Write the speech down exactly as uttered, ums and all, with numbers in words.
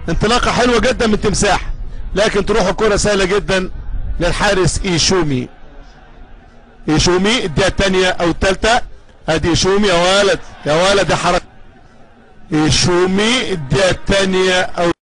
انطلاقه حلوه جدا من تمساح، لكن تروح الكره سهله جدا للحارس ايشومي. ايشومي الدقيقه الثانيه او الثالثه، ادي ايشومي يا ولد يا ولد يا حركه. ايشومي الدقيقه الثانيه او